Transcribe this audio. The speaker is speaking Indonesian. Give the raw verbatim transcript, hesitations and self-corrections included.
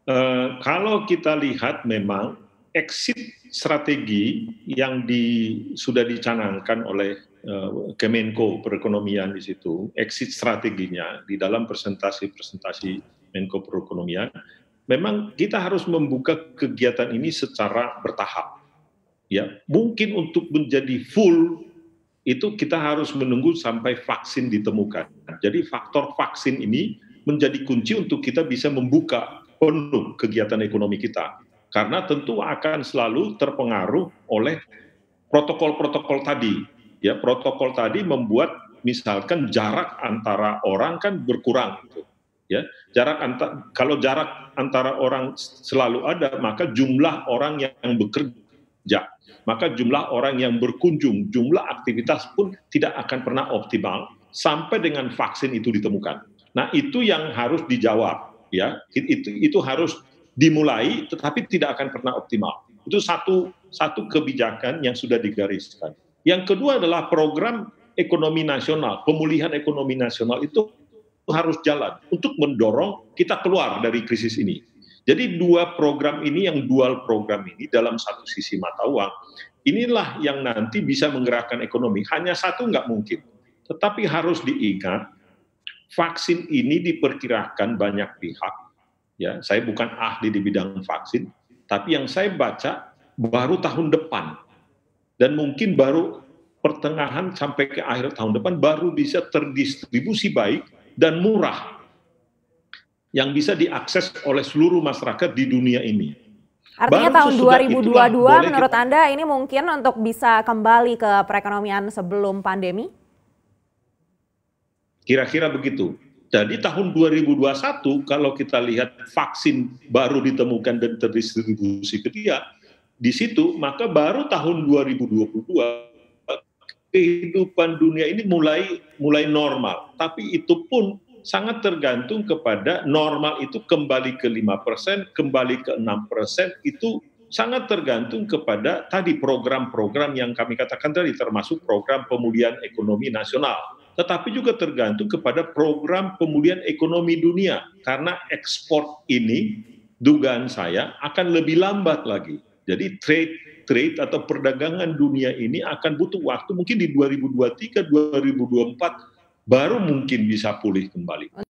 Eh, kalau kita lihat memang exit strategi yang di, sudah dicanangkan oleh uh, Kemenko Perekonomian di situ, exit strateginya di dalam presentasi-presentasi Menko Perekonomian, memang kita harus membuka kegiatan ini secara bertahap. Ya, mungkin untuk menjadi full itu kita harus menunggu sampai vaksin ditemukan. Jadi faktor vaksin ini menjadi kunci untuk kita bisa membuka penuh kegiatan ekonomi kita. Karena tentu akan selalu terpengaruh oleh protokol-protokol tadi. Ya, protokol tadi membuat misalkan jarak antara orang kan berkurang gitu. Ya, jarak antar, kalau jarak antara orang selalu ada, maka jumlah orang yang bekerja, maka jumlah orang yang berkunjung, jumlah aktivitas pun tidak akan pernah optimal sampai dengan vaksin itu ditemukan. Nah, itu yang harus dijawab, ya. Itu itu harus dimulai, tetapi tidak akan pernah optimal. Itu satu satu kebijakan yang sudah digariskan. Yang kedua adalah program ekonomi nasional, pemulihan ekonomi nasional itu harus jalan untuk mendorong kita keluar dari krisis ini. Jadi dua program ini, yang dual program ini dalam satu sisi mata uang, inilah yang nanti bisa menggerakkan ekonomi. Hanya satu nggak mungkin. Tetapi harus diingat, vaksin ini diperkirakan banyak pihak, ya, saya bukan ahli di bidang vaksin, tapi yang saya baca baru tahun depan, dan mungkin baru pertengahan sampai ke akhir tahun depan baru bisa terdistribusi baik dan murah, yang bisa diakses oleh seluruh masyarakat di dunia ini. Artinya baru tahun dua ribu dua puluh dua menurut kita... Anda ini mungkin untuk bisa kembali ke perekonomian sebelum pandemi? Kira-kira begitu. Jadi tahun dua ribu dua puluh satu kalau kita lihat vaksin baru ditemukan dan terdistribusi ke dia, di situ maka baru tahun dua ribu dua puluh dua kehidupan dunia ini mulai mulai normal. Tapi itu pun sangat tergantung kepada normal itu kembali ke lima persen, kembali ke enam persen, itu sangat tergantung kepada tadi program-program yang kami katakan tadi, termasuk program pemulihan ekonomi nasional. Tetapi juga tergantung kepada program pemulihan ekonomi dunia, karena ekspor ini dugaan saya akan lebih lambat lagi. Jadi trade trade atau perdagangan dunia ini akan butuh waktu, mungkin di dua ribu dua puluh tiga dua ribu dua puluh empat baru mungkin bisa pulih kembali.